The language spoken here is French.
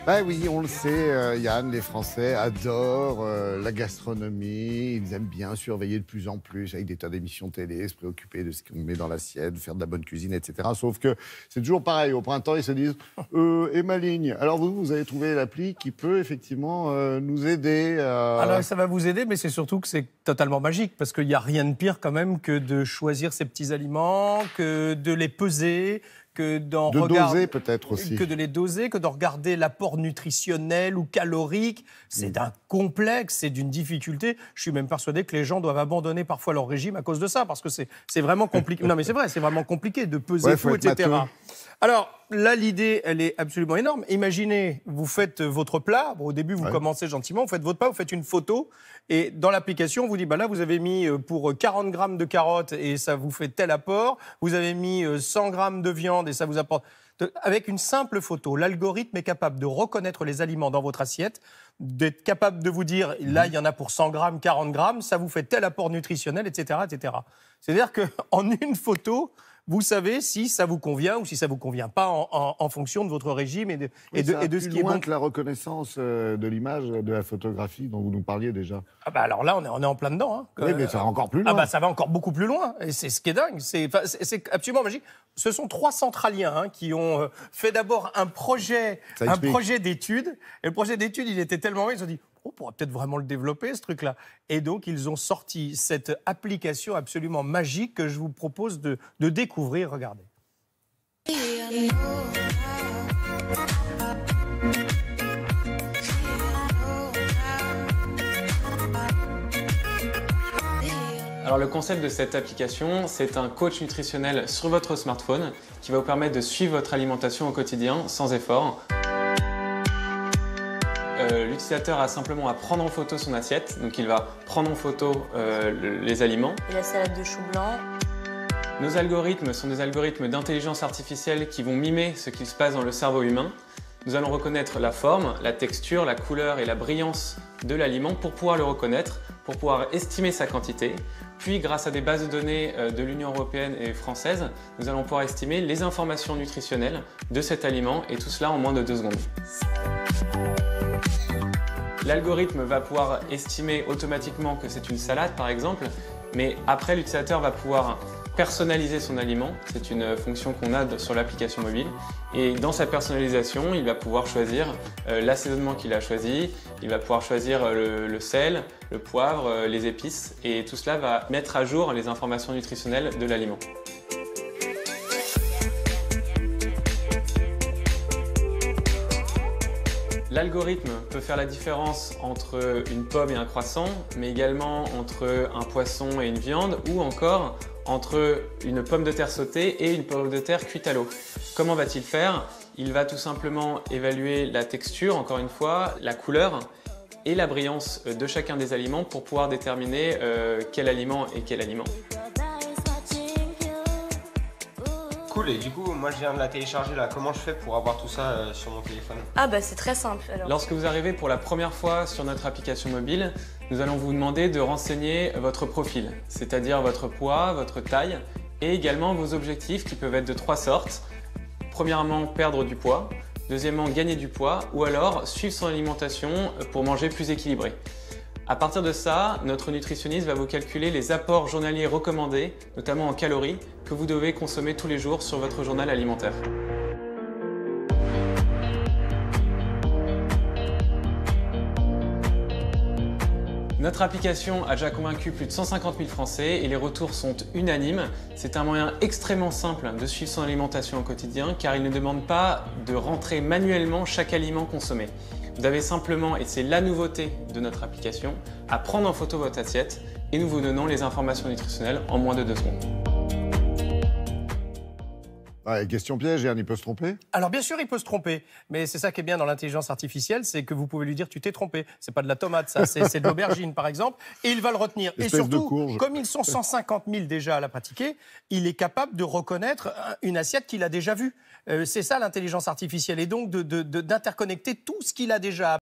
Bah oui, on le sait, Yann, les Français adorent la gastronomie. Ils aiment bien surveiller de plus en plus avec des tas d'émissions télé, se préoccuper de ce qu'on met dans l'assiette, faire de la bonne cuisine, etc. Sauf que c'est toujours pareil. Au printemps, ils se disent et ma ligne. Alors vous avez trouvé l'appli qui peut effectivement nous aider. Alors ça va vous aider, mais c'est surtout que c'est totalement magique parce qu'il n'y a rien de pire quand même que de choisir ces petits aliments, que de les peser. Doser peut-être aussi. Que de les doser, que de regarder l'apport nutritionnel ou calorique. C'est d'un complexe, c'est d'une difficulté. Je suis même persuadé que les gens doivent abandonner parfois leur régime à cause de ça, parce que c'est vraiment compliqué. Non mais c'est vrai, c'est vraiment compliqué de peser tout, etc. Alors là, l'idée, elle est absolument énorme. Imaginez, vous faites votre plat. Bon, au début, vous commencez gentiment, vous faites votre plat, vous faites une photo. Et dans l'application, on vous dit, bah là, vous avez mis pour 40 grammes de carottes et ça vous fait tel apport. Vous avez mis 100 grammes de viande et ça vous apporte... Avec une simple photo, l'algorithme est capable de reconnaître les aliments dans votre assiette, d'être capable de vous dire, là, il y en a pour 100 grammes, 40 grammes, ça vous fait tel apport nutritionnel, etc., etc. C'est-à-dire qu'en une photo... Vous savez si ça vous convient ou si ça ne vous convient pas en fonction de votre régime et de ce qui est bon. Que la reconnaissance de l'image, de la photographie dont vous nous parliez déjà. Ah bah alors là, on est en plein dedans. Hein. Oui, mais ça va encore plus loin. Ah bah ça va encore beaucoup plus loin. Et c'est ce qui est dingue. C'est absolument magique. Ce sont 3 centraliens qui ont fait d'abord un projet d'études. Et le projet d'études, il était tellement bien, ils se sont dit, on pourrait peut-être vraiment le développer, ce truc-là. Et donc, ils ont sorti cette application absolument magique que je vous propose de découvrir. Regardez. Alors le concept de cette application, c'est un coach nutritionnel sur votre smartphone qui va vous permettre de suivre votre alimentation au quotidien sans effort. L'utilisateur a simplement à prendre en photo son assiette, donc il va prendre en photo les aliments. Et la salade de chou blanc. Nos algorithmes sont des algorithmes d'intelligence artificielle qui vont mimer ce qui se passe dans le cerveau humain. Nous allons reconnaître la forme, la texture, la couleur et la brillance de l'aliment pour pouvoir le reconnaître, pour pouvoir estimer sa quantité. Puis, grâce à des bases de données de l'Union européenne et française, nous allons pouvoir estimer les informations nutritionnelles de cet aliment et tout cela en moins de 2 secondes. L'algorithme va pouvoir estimer automatiquement que c'est une salade par exemple, mais après l'utilisateur va pouvoir personnaliser son aliment. C'est une fonction qu'on a sur l'application mobile. Et dans sa personnalisation, il va pouvoir choisir l'assaisonnement qu'il a choisi, il va pouvoir choisir le sel, le poivre, les épices, et tout cela va mettre à jour les informations nutritionnelles de l'aliment. L'algorithme peut faire la différence entre une pomme et un croissant, mais également entre un poisson et une viande, ou encore entre une pomme de terre sautée et une pomme de terre cuite à l'eau. Comment va-t-il faire? Il va tout simplement évaluer la texture, encore une fois, la couleur et la brillance de chacun des aliments pour pouvoir déterminer quel aliment est quel aliment. Cool, et du coup, moi je viens de la télécharger là. Comment je fais pour avoir tout ça sur mon téléphone? Ah bah c'est très simple alors. Lorsque vous arrivez pour la première fois sur notre application mobile, nous allons vous demander de renseigner votre profil, c'est-à-dire votre poids, votre taille et également vos objectifs qui peuvent être de 3 sortes. Premièrement, perdre du poids. Deuxièmement, gagner du poids ou alors suivre son alimentation pour manger plus équilibré. À partir de ça, notre nutritionniste va vous calculer les apports journaliers recommandés, notamment en calories, que vous devez consommer tous les jours sur votre journal alimentaire. Notre application a déjà convaincu plus de 150 000 Français et les retours sont unanimes. C'est un moyen extrêmement simple de suivre son alimentation au quotidien car il ne demande pas de rentrer manuellement chaque aliment consommé. Vous avez simplement, et c'est la nouveauté de notre application, à prendre en photo votre assiette et nous vous donnons les informations nutritionnelles en moins de 2 secondes. Question piège, Yann, il peut se tromper? Alors bien sûr, il peut se tromper, mais c'est ça qui est bien dans l'intelligence artificielle, c'est que vous pouvez lui dire tu t'es trompé. C'est pas de la tomate, ça, c'est de l'aubergine par exemple, et il va le retenir. Et surtout, comme ils sont 150 000 déjà à la pratiquer, il est capable de reconnaître une assiette qu'il a déjà vue. C'est ça l'intelligence artificielle, et donc d'interconnecter tout ce qu'il a déjà